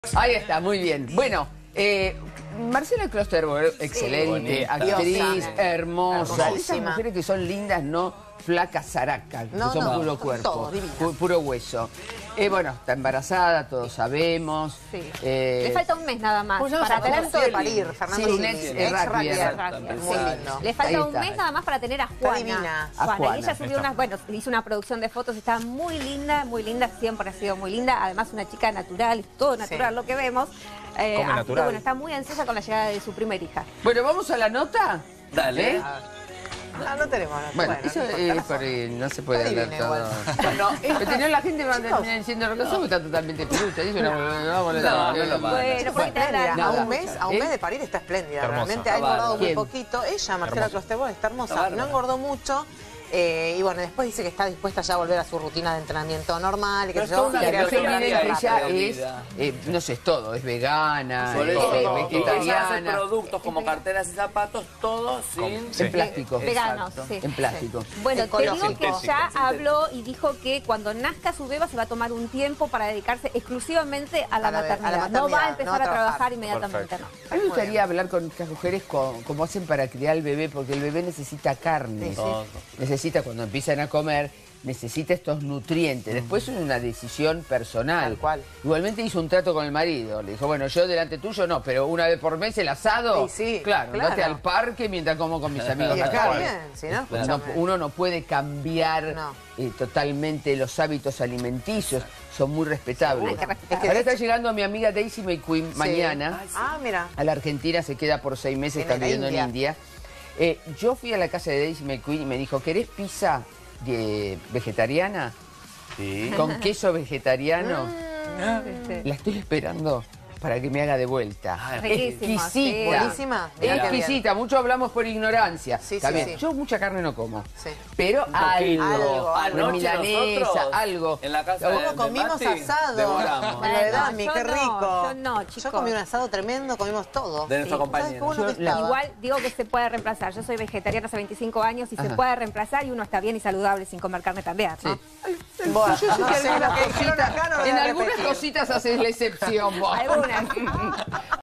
Ahí está, muy bien. Bueno, Marcela Klosterboer, excelente, actriz, hermosa. Esas mujeres que son lindas, no flacas zaracas, que son puro cuerpo, puro hueso. Bueno, está embarazada, todos sabemos. Sí. Le falta un mes nada más para tener de parir, Fernando. Sí, un ex rugby. Muy lindo. Le falta un mes nada más para tener a Juana. Juana. Y ella subió hizo una producción de fotos, está muy linda, siempre ha sido muy linda. Además, una chica natural, todo natural lo que vemos. Así que bueno, está muy ansiosa con la llegada de su primera hija. Bueno, ¿vamos a la nota? Dale. No tenemos. Bueno, eso no se puede hablar todo. Bueno, pero la gente va a terminar diciendo lo que somos, está totalmente pelucha. Bueno, porque a un mes de parir está espléndida. Realmente ha engordado muy poquito. Ella, Marcela Klosterboer, está hermosa. No engordó mucho. Y bueno, después dice que está dispuesta ya a volver a su rutina de entrenamiento normal. Y que ella es, no sé, es todo, es vegana, es vegetariana. Productos como carteras y zapatos, todos en plástico. Veganos, sí. En plástico. Bueno, te digo que ya habló y dijo que cuando nazca su beba se va a tomar un tiempo para dedicarse exclusivamente a la maternidad. No va a empezar a trabajar inmediatamente, no. A mí me gustaría hablar con estas mujeres cómo hacen para criar al bebé, porque el bebé necesita carne. Necesita, cuando empiezan a comer, necesita estos nutrientes. Después es una decisión personal. Tal cual. Igualmente hizo un trato con el marido. Le dijo, bueno, yo delante tuyo no, pero una vez por mes el asado. Claro, andate al parque mientras como con mis amigos acá. Uno no puede cambiar totalmente los hábitos alimenticios. Son muy respetables. Ahora está llegando mi amiga Daisy May Quinn mañana. Mira. A la Argentina, se queda por 6 meses, está viviendo en India. Yo fui a la casa de Daisy May Quinn y me dijo, ¿querés pizza vegetariana? Sí. ¿Con queso vegetariano? La estoy esperando para que me haga de vuelta. Exquisita. Sí. Buenísima. Exquisita. Mucho hablamos por ignorancia. Yo mucha carne no como. Pero algo. Milanesa, algo. En la casa de comimos asado. Devoramos. La de Dami, qué rico. Yo no, chicos. Yo comí un asado tremendo, comimos todo. De nuestra compañera. Igual digo que se puede reemplazar. Yo soy vegetariana hace 25 años y se puede reemplazar y uno está bien y saludable sin comer carne también, ¿no? Bueno, yo sé que en algunas cositas haces la excepción vos. Algunas.